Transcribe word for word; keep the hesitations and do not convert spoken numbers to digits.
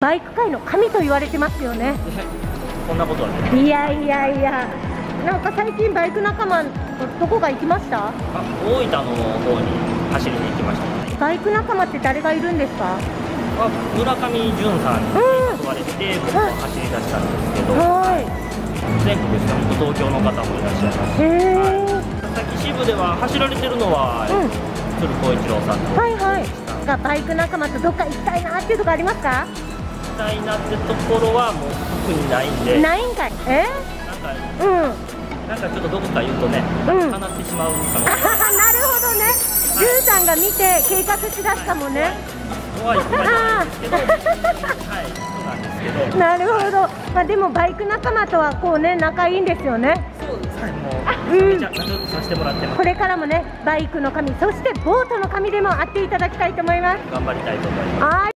バイク界の神と言われてますよね。 こんなことはね。 いやいやいや、なんか最近バイク仲間どこか行きました？ あ、大分の方に走りに行きました。 バイク仲間って誰がいるんですか？ あ、村上淳さんに誘われて僕は走り出したんですけど、 はい。 全国ですね、東京の方もいらっしゃいますし、 へえ。 はい、佐々木支部では走られてるのは、 うん、 鶴光一郎さんと、 はいはい。がバイク仲間とどっか行きたいなっていうとこありますか？ 行きたいなってところはもう特にないんで、 ないんかい。え？ なんか、 うん。 なんかちょっとどこか言うとね、 うん、 叶ってしまうかもしれない。 なるほどね。ルーさんが見て計画しだしたもんね。 怖い怖いなんですけど、はい、そうなんですけど。 なるほど。まあでもバイク仲間とはこうね仲いいんですよね。 そうですね。もうめちゃめちゃ仲良くさせてもらってます。 これからもねバイクの神、そしてボートの神でもあっていただきたいと思います。 頑張りたいと思います。 はい。